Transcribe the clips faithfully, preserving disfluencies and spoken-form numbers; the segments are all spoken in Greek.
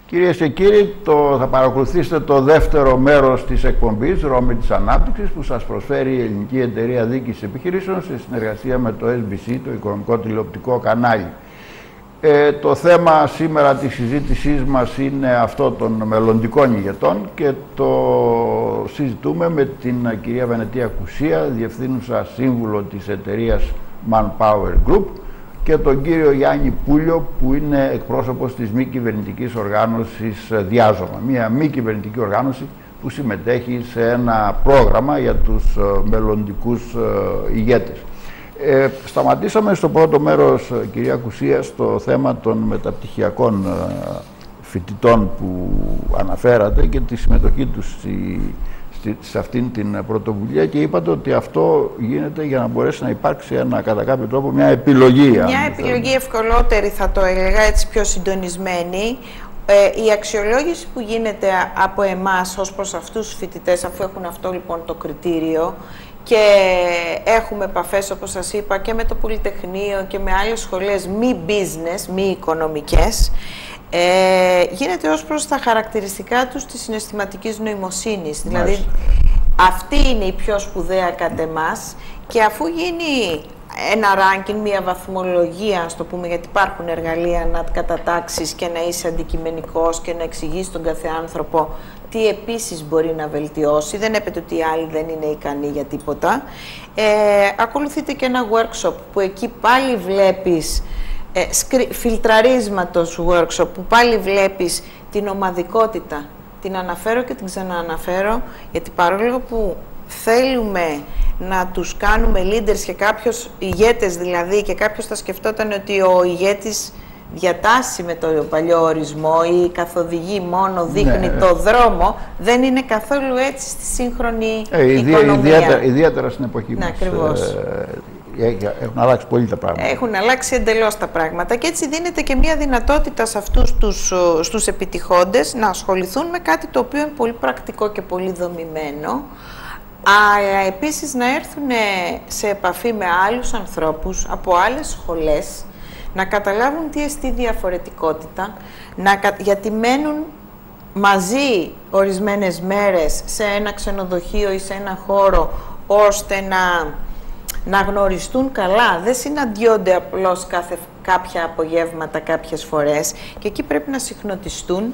Κυρίες και κύριοι, το, θα παρακολουθήσετε το δεύτερο μέρος της εκπομπής «Ρώμη της Ανάπτυξης» που σας προσφέρει η Ελληνική Εταιρεία Διοίκησης Επιχειρήσεων σε συνεργασία με το Ες Μπι Σι, το οικονομικό τηλεοπτικό κανάλι. Ε, το θέμα σήμερα της συζήτησής μας είναι αυτό των μελλοντικών ηγετών και το συζητούμε με την κυρία Βενετία Κουσία, διευθύνουσα σύμβουλο της εταιρείας Manpower Group, και τον κύριο Γιάννη Πούλιο, που είναι εκπρόσωπος της μη κυβερνητικής οργάνωσης Διάζωμα, μια μη κυβερνητική οργάνωση που συμμετέχει σε ένα πρόγραμμα για τους μελλοντικούς ηγέτες. Ε, σταματήσαμε στο πρώτο μέρος, κυρία Κουσία, στο θέμα των μεταπτυχιακών φοιτητών που αναφέρατε και τη συμμετοχή τους στη, στη, σε αυτήν την πρωτοβουλία, και είπατε ότι αυτό γίνεται για να μπορέσει να υπάρξει ένα, κατά κάποιο τρόπο μια επιλογή. Μια επιλογή ευκολότερη, θα το έλεγα, έτσι πιο συντονισμένη. Ε, η αξιολόγηση που γίνεται από εμάς ως προς αυτούς τους φοιτητές, αφού έχουν αυτό λοιπόν το κριτήριο, και έχουμε επαφές, όπως σας είπα, και με το Πολυτεχνείο και με άλλες σχολές μη business, μη οικονομικές, ε, γίνεται ως προς τα χαρακτηριστικά τους της συναισθηματικής νοημοσύνης. Δηλαδή, αυτή είναι η πιο σπουδαία κατ' εμάς, και αφού γίνει ένα ranking, μια βαθμολογία, ας το πούμε, γιατί υπάρχουν εργαλεία να κατατάξεις και να είσαι αντικειμενικός και να εξηγείς τον κάθε άνθρωπο τι επίσης μπορεί να βελτιώσει. Δεν έπεται ότι οι άλλοι δεν είναι ικανοί για τίποτα. Ε, ακολουθείται και ένα workshop που εκεί πάλι βλέπεις ε, φιλτραρίσματος workshop, που πάλι βλέπεις την ομαδικότητα. Την αναφέρω και την ξανααναφέρω, γιατί παρόλο που θέλουμε να τους κάνουμε leaders και κάποιος ηγέτες δηλαδή, και κάποιος θα σκεφτόταν ότι ο ηγέτης διατάσσει με το παλιό ορισμό ή καθοδηγεί μόνο, δείχνει ναι, το δρόμο, δεν είναι καθόλου έτσι στη σύγχρονη ε, οικονομία. Ιδιαίτερα, ιδιαίτερα στην εποχή ναι, μας. Ακριβώς. Ε, έχουν αλλάξει πολύ τα πράγματα. Έχουν αλλάξει εντελώς τα πράγματα, και έτσι δίνεται και μια δυνατότητα σε αυτούς τους, στους επιτυχόντες να ασχοληθούν με κάτι το οποίο είναι πολύ πρακτικό και πολύ δομημένο, αλλά επίσης να έρθουν σε επαφή με άλλους ανθρώπους από άλλες σχολές, να καταλάβουν τι εστί διαφορετικότητα, να, γιατί μένουν μαζί ορισμένες μέρες σε ένα ξενοδοχείο ή σε ένα χώρο, ώστε να, να γνωριστούν καλά. Δεν συναντιόνται απλώς κάθε, κάποια απογεύματα κάποιες φορές, και εκεί πρέπει να συχνοτιστούν.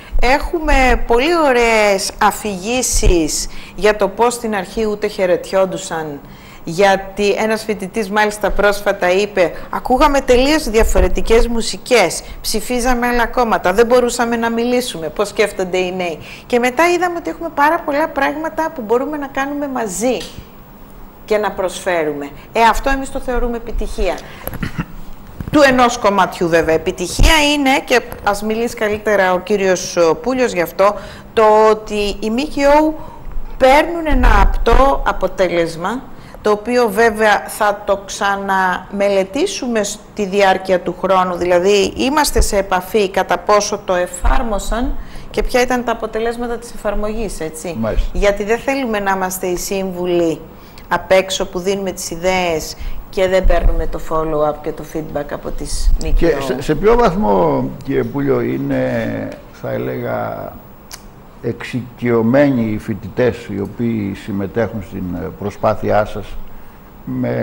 Έχουμε πολύ ωραίες αφηγήσεις για το πώς στην αρχή ούτε χαιρετιόντουσαν, γιατί ένας φοιτητής μάλιστα πρόσφατα είπε «Ακούγαμε τελείως διαφορετικές μουσικές, ψηφίζαμε άλλα κόμματα, δεν μπορούσαμε να μιλήσουμε, πώς σκέφτονται οι νέοι». Και μετά είδαμε ότι έχουμε πάρα πολλά πράγματα που μπορούμε να κάνουμε μαζί και να προσφέρουμε. Ε, αυτό εμείς το θεωρούμε επιτυχία. Του ενός κομματιού βέβαια. Επιτυχία είναι, και ας μιλήσει καλύτερα ο κύριος Πούλιος γι' αυτό, το ότι οι ΜΚΟ παίρνουν ένα απτό αποτέλεσμα, το οποίο βέβαια θα το ξαναμελετήσουμε στη διάρκεια του χρόνου, δηλαδή είμαστε σε επαφή κατά πόσο το εφάρμοσαν και ποια ήταν τα αποτελέσματα της εφαρμογής, έτσι. Μάλιστα. Γιατί δεν θέλουμε να είμαστε οι σύμβουλοι απ' έξω που δίνουμε τις ιδέες και δεν παίρνουμε το follow-up και το feedback από τις ΜΚΟ. Και σε, σε ποιο βαθμό, κύριε Πούλιο, είναι, θα έλεγα, εξοικειωμένοι οι φοιτητές οι οποίοι συμμετέχουν στην προσπάθειά σας με,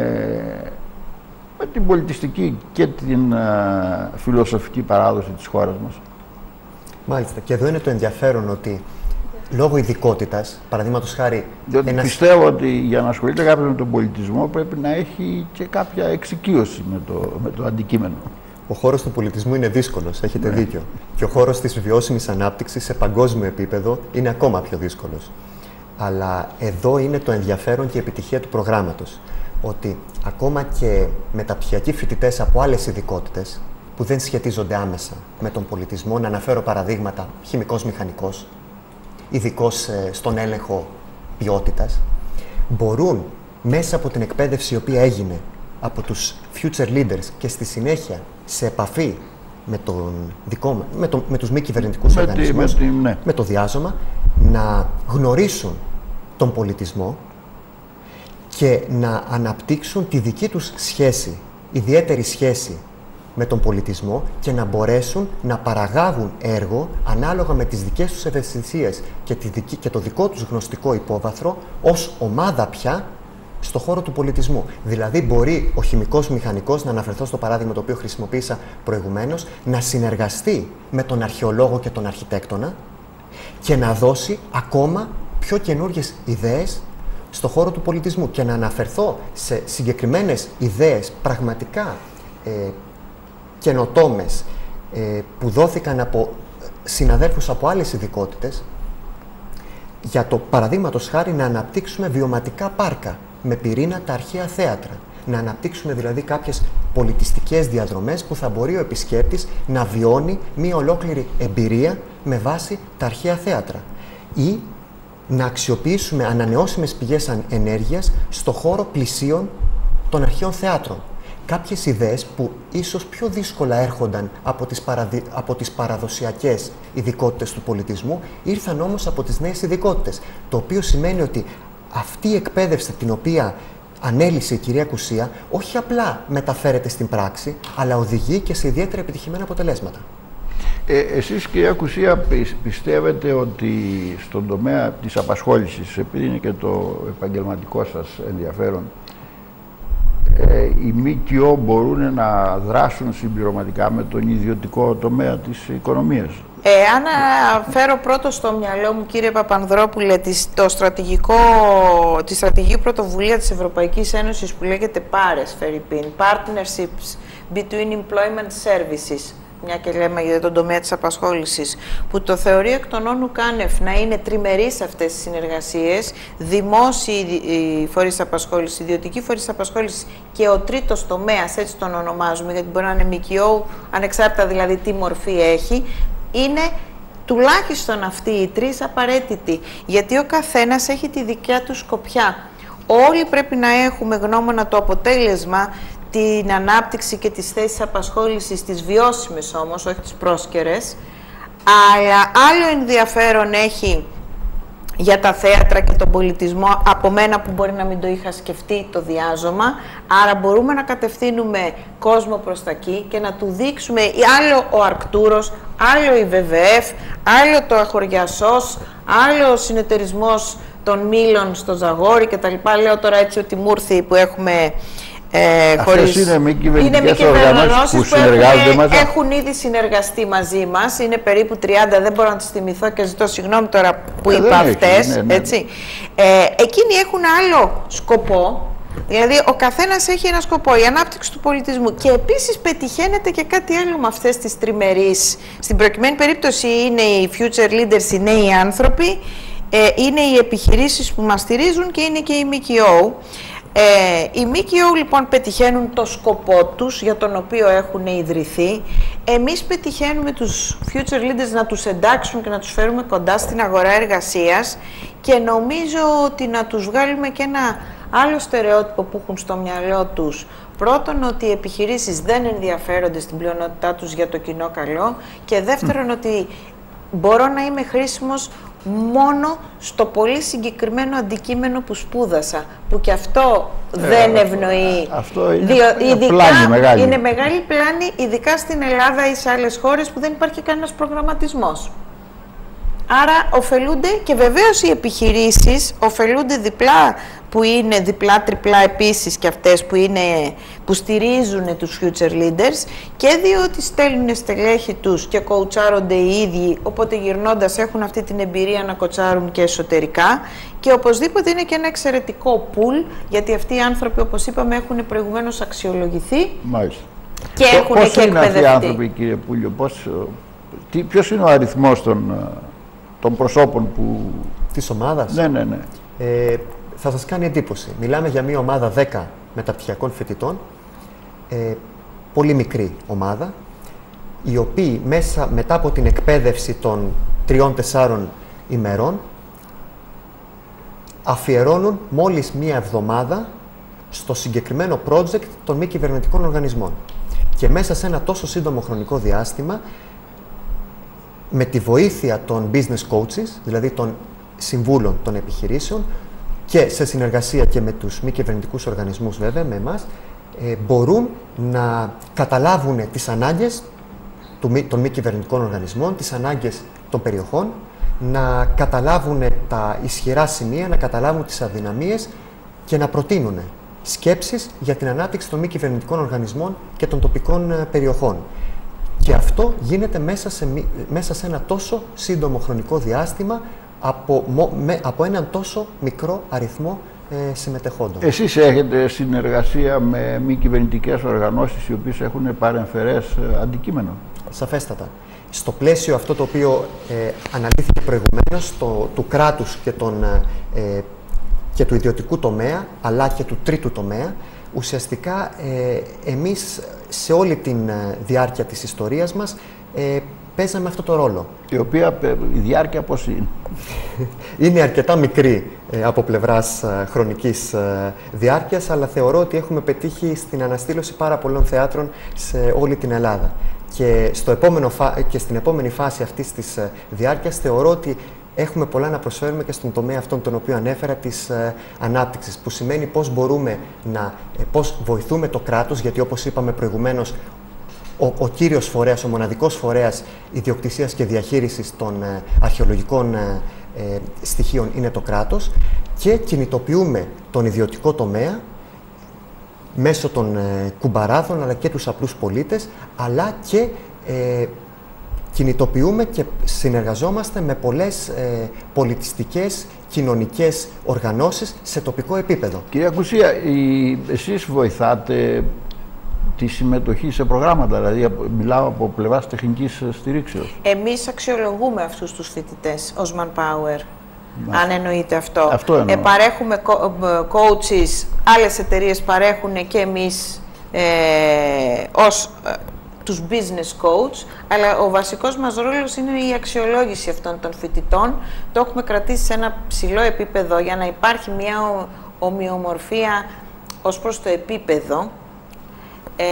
με την πολιτιστική και την α, φιλοσοφική παράδοση της χώρας μας? Μάλιστα. Και εδώ είναι το ενδιαφέρον ότι λόγω ειδικότητας, παραδείγματος χάρη... Διότι ένας... πιστεύω ότι για να ασχολείται κάποιος με τον πολιτισμό πρέπει να έχει και κάποια εξοικείωση με το, με το αντικείμενο. Ο χώρος του πολιτισμού είναι δύσκολος, έχετε ναι. δίκιο. Και ο χώρος της βιώσιμης ανάπτυξης σε παγκόσμιο επίπεδο είναι ακόμα πιο δύσκολος. Αλλά εδώ είναι το ενδιαφέρον και η επιτυχία του προγράμματος. Ότι ακόμα και μεταπτυχιακοί φοιτητές από άλλες ειδικότητες που δεν σχετίζονται άμεσα με τον πολιτισμό, να αναφέρω παραδείγματα, χημικός μηχανικός, ειδικός στον έλεγχο ποιότητας, μπορούν μέσα από την εκπαίδευση η οποία έγινε από τους future leaders και στη συνέχεια σε επαφή με, τον δικό, με, τον, με τους μη κυβερνητικούς με οργανισμούς, τη, με, τη, ναι. με το Διάζωμα, να γνωρίσουν τον πολιτισμό και να αναπτύξουν τη δική τους σχέση, ιδιαίτερη σχέση με τον πολιτισμό και να μπορέσουν να παραγάγουν έργο ανάλογα με τις δικές τους ευαισθησίες και, τη δική, και το δικό τους γνωστικό υπόβαθρο ως ομάδα πια στο χώρο του πολιτισμού. Δηλαδή μπορεί ο χημικός μηχανικός, να αναφερθώ στο παράδειγμα το οποίο χρησιμοποίησα προηγουμένως, να συνεργαστεί με τον αρχαιολόγο και τον αρχιτέκτονα και να δώσει ακόμα πιο καινούργιες ιδέες στο χώρο του πολιτισμού και να αναφερθώ σε συγκεκριμένες ιδέες πραγματικά ε, καινοτόμες ε, που δόθηκαν από συναδέλφους από άλλες ειδικότητες, για το παραδείγματος χάρη να αναπτύξουμε βιωματικά πάρκα με πυρήνα τα αρχαία θέατρα. Να αναπτύξουμε δηλαδή κάποιες πολιτιστικές διαδρομές που θα μπορεί ο επισκέπτης να βιώνει μία ολόκληρη εμπειρία με βάση τα αρχαία θέατρα. Ή να αξιοποιήσουμε ανανεώσιμες πηγές ενέργειας στο χώρο πλησίων των αρχαίων θεάτρων. Κάποιες ιδέες που ίσως πιο δύσκολα έρχονταν από τις, παραδι... από τις παραδοσιακές ειδικότητες του πολιτισμού, ήρθαν όμως από τις νέες ειδικότητες. Το οποίο σημαίνει ότι αυτή η εκπαίδευση την οποία ανέλησε η κυρία Κουσία, όχι απλά μεταφέρεται στην πράξη, αλλά οδηγεί και σε ιδιαίτερα επιτυχημένα αποτελέσματα. Ε, εσείς, κυρία Κουσία, πιστεύετε ότι στον τομέα της απασχόλησης, επειδή είναι και το επαγγελματικό σας ενδιαφέρον, ε, οι ΜΚΟ μπορούν να δράσουν συμπληρωματικά με τον ιδιωτικό τομέα της οικονομίας? Ε, αν φέρω πρώτο στο μυαλό μου, κύριε Παπανδρόπουλε, το στρατηγικό, τη στρατηγική πρωτοβουλία της Ευρωπαϊκής Ένωσης που λέγεται πάρες, Φερρυπίν, Partnerships Between Employment Services, μια και λέμε για τον τομέα της απασχόλησης, που το θεωρεί εκ των όνου κάνευ να είναι τριμερείς αυτές τις συνεργασίες, δημόσιοι φορείς απασχόλησης, ιδιωτικοί φορείς απασχόλησης και ο τρίτος τομέας, έτσι τον ονομάζουμε, γιατί μπορεί να είναι ΜΚΟ, ανεξάρτητα δηλαδή τι μορφή έχει, είναι τουλάχιστον αυτοί οι τρεις απαραίτητοι, γιατί ο καθένας έχει τη δικιά του σκοπιά. Όλοι πρέπει να έχουμε γνώμονα το αποτέλεσμα, την ανάπτυξη και τις θέσεις απασχόλησης, τις βιώσιμες όμως, όχι τις πρόσκαιρες, αλλά άλλο ενδιαφέρον έχει για τα θέατρα και τον πολιτισμό από μένα που μπορεί να μην το είχα σκεφτεί το διάζωμα, άρα μπορούμε να κατευθύνουμε κόσμο προς τα εκεί και να του δείξουμε άλλο ο Αρκτούρος, άλλο η βε βε εφ, άλλο το Αχωριασός, άλλο ο συνεταιρισμός των Μήλων στο Ζαγόρι κτλ. Λέω τώρα έτσι ότι μούρθοι που έχουμε Ε, Αυτές χωρίς... είναι μη κυβερνητικές οργανώσεις που, που συνεργάζονται μαζί. Έχουν ήδη συνεργαστεί μαζί μας, είναι περίπου τριάντα, δεν μπορώ να τις θυμηθώ και ζητώ συγγνώμη τώρα που ε, είπα αυτές. Ναι, ναι. Έτσι. Ε, εκείνοι έχουν άλλο σκοπό, δηλαδή ο καθένας έχει ένα σκοπό, η ανάπτυξη του πολιτισμού, και επίσης πετυχαίνεται και κάτι άλλο με αυτές τις τριμερείς. Στην προκειμένη περίπτωση είναι οι future leaders, οι νέοι άνθρωποι, ε, είναι οι επιχειρήσεις που μας στηρίζουν και είναι και οι ΜΚΟ. Ε, οι ΜΚΟ λοιπόν πετυχαίνουν το σκοπό τους για τον οποίο έχουν ιδρυθεί. Εμείς πετυχαίνουμε τους future leaders να τους εντάξουν και να τους φέρουμε κοντά στην αγορά εργασίας, και νομίζω ότι να τους βγάλουμε και ένα άλλο στερεότυπο που έχουν στο μυαλό τους. Πρώτον, ότι οι επιχειρήσεις δεν ενδιαφέρονται στην πλειονότητά τους για το κοινό καλό, και δεύτερον mm. ότι μπορώ να είμαι χρήσιμος μόνο στο πολύ συγκεκριμένο αντικείμενο που σπούδασα, που και αυτό ε, δεν ευνοεί. Αυτό είναι, Διο, είναι ειδικά, πλάνη μεγάλη. Είναι μεγάλη πλάνη, ειδικά στην Ελλάδα ή σε άλλες χώρες που δεν υπάρχει κανένας προγραμματισμός. Άρα ωφελούνται, και βεβαίως οι επιχειρήσεις ωφελούνται διπλά, που είναι διπλά-τριπλά επίσης και αυτές που, είναι, που στηρίζουν τους future leaders, και διότι στέλνουν στελέχη τους και κοουτσάρονται οι ίδιοι, οπότε γυρνώντας έχουν αυτή την εμπειρία να κοτσάρουν και εσωτερικά, και οπωσδήποτε είναι και ένα εξαιρετικό pool, γιατί αυτοί οι άνθρωποι, όπως είπαμε, έχουν προηγουμένως αξιολογηθεί. Μάλιστα. Και Πο, έχουν πώς και είναι εκπαιδευτεί. Αυτοί οι άνθρωποι, κύριε Πούλιο, πώς, τι, ποιος είναι ο αριθμός των, των προσώπων που... Της ομάδας? Ναι, ναι, ναι. Ε, θα σας κάνει εντύπωση. Μιλάμε για μια ομάδα δέκα μεταπτυχιακών φοιτητών, ε, πολύ μικρή ομάδα, οι οποίοι μέσα, μετά από την εκπαίδευση των τριών-τεσσάρων ημερών, αφιερώνουν μόλις μία εβδομάδα στο συγκεκριμένο project των μη κυβερνητικών οργανισμών. Και μέσα σε ένα τόσο σύντομο χρονικό διάστημα, με τη βοήθεια των business coaches, δηλαδή των συμβούλων των επιχειρήσεων, και σε συνεργασία και με τους μη κυβερνητικούς οργανισμούς βέβαια, με εμάς, ε, μπορούν να καταλάβουν τις ανάγκες των μη κυβερνητικών οργανισμών, τις ανάγκες των περιοχών, να καταλάβουν τα ισχυρά σημεία, να καταλάβουν τις αδυναμίες και να προτείνουν σκέψεις για την ανάπτυξη των μη κυβερνητικών οργανισμών και των τοπικών περιοχών. Και αυτό γίνεται μέσα σε, μέσα σε ένα τόσο σύντομο χρονικό διάστημα από, με, από έναν τόσο μικρό αριθμό ε, συμμετεχόντων. Εσείς έχετε συνεργασία με μη κυβερνητικές οργανώσεις οι οποίες έχουν παρεμφερές αντικείμενο? Σαφέστατα. Στο πλαίσιο αυτό το οποίο ε, αναλύθηκε προηγουμένως, το, του κράτους και, τον, ε, και του ιδιωτικού τομέα, αλλά και του τρίτου τομέα, ουσιαστικά ε, εμείς σε όλη τη διάρκεια της ιστορίας μας ε, παίζαμε αυτό το ρόλο. Η οποία η διάρκεια πώς είναι? Είναι αρκετά μικρή ε, από πλευράς ε, χρονικής ε, διάρκειας, αλλά θεωρώ ότι έχουμε πετύχει στην αναστήλωση πάρα πολλών θεάτρων σε όλη την Ελλάδα. Και, στο επόμενο φα... και στην επόμενη φάση αυτής της ε, διάρκειας θεωρώ ότι έχουμε πολλά να προσφέρουμε και στον τομέα αυτόν τον οποίο ανέφερα της ε, ανάπτυξης, που σημαίνει πώς μπορούμε να, ε, πώς βοηθούμε το κράτος, γιατί όπως είπαμε προηγουμένως, ο, ο κύριος φορέας, ο μοναδικός φορέας ιδιοκτησίας και διαχείρισης των ε, αρχαιολογικών ε, ε, στοιχείων είναι το κράτος, και κινητοποιούμε τον ιδιωτικό τομέα μέσω των ε, κουμπαράδων, αλλά και τους απλούς πολίτες, αλλά και ε, κινητοποιούμε και συνεργαζόμαστε με πολλές ε, πολιτιστικές, κοινωνικές οργανώσεις σε τοπικό επίπεδο. Κυρία Κουσία, η, εσείς βοηθάτε τη συμμετοχή σε προγράμματα, δηλαδή μιλάω από πλευράς τεχνικής στηρίξεως? Εμείς αξιολογούμε αυτούς τους φοιτητές ως manpower. Να. Αν εννοείται αυτό. Αυτό εννοώ. Ε, παρέχουμε coaches, άλλες εταιρείες παρέχουν και εμείς ε, ως ε, τους business coach, αλλά ο βασικός μας ρόλος είναι η αξιολόγηση αυτών των φοιτητών. Το έχουμε κρατήσει σε ένα ψηλό επίπεδο για να υπάρχει μια ομοιομορφία ως προς το επίπεδο, ε,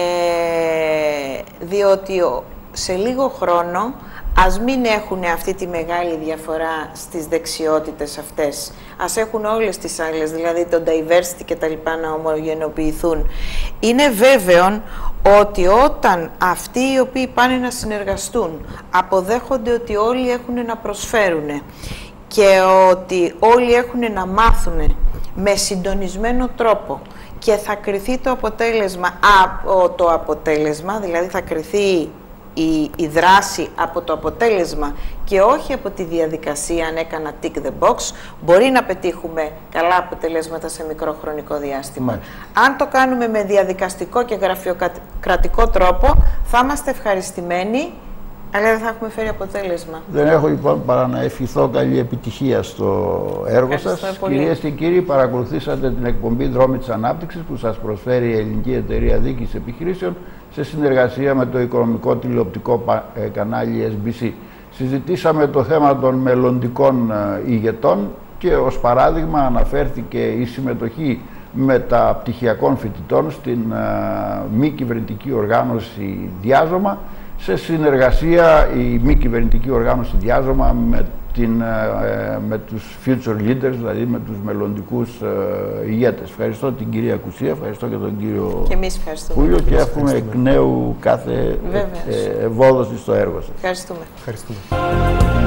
διότι σε λίγο χρόνο ας μην έχουν αυτή τη μεγάλη διαφορά στις δεξιότητες αυτές. Ας έχουν όλες τις άλλες, δηλαδή το diversity και τα λοιπά, να ομογενοποιηθούν. Είναι βέβαιο ότι όταν αυτοί οι οποίοι πάνε να συνεργαστούν αποδέχονται ότι όλοι έχουν να προσφέρουν και ότι όλοι έχουν να μάθουν με συντονισμένο τρόπο και θα κριθεί το αποτέλεσμα από το αποτέλεσμα, δηλαδή θα κριθεί Η, η δράση από το αποτέλεσμα και όχι από τη διαδικασία, αν έκανα tick the box, μπορεί να πετύχουμε καλά αποτελέσματα σε μικρό χρονικό διάστημα. Μάλιστα. Αν το κάνουμε με διαδικαστικό και γραφειοκρατικό τρόπο, θα είμαστε ευχαριστημένοι, αλλά δεν θα έχουμε φέρει αποτέλεσμα. Δεν έχω λοιπόν παρά να ευχηθώ καλή επιτυχία στο έργο σας. Κυρίες και κύριοι, παρακολουθήσατε την εκπομπή Δρόμοι της Ανάπτυξης που σας προσφέρει η Ελληνική Εταιρεία Διοίκησης Επιχειρήσεων σε συνεργασία με το οικονομικό τηλεοπτικό κανάλι ες μπι σι. Συζητήσαμε το θέμα των μελλοντικών ηγετών και ως παράδειγμα αναφέρθηκε η συμμετοχή μεταπτυχιακών φοιτητών στην μη κυβερνητική οργάνωση Διάζωμα, σε συνεργασία η μη κυβερνητική οργάνωση Διάζωμα με, την, με τους future leaders, δηλαδή με τους μελλοντικούς ηγέτες. Ευχαριστώ την κυρία Κουσία, ευχαριστώ και τον κύριο Πούλιο και εύχομαι εκ νέου κάθε ευόδοση στο έργο σας. Ευχαριστούμε. Ευχαριστούμε.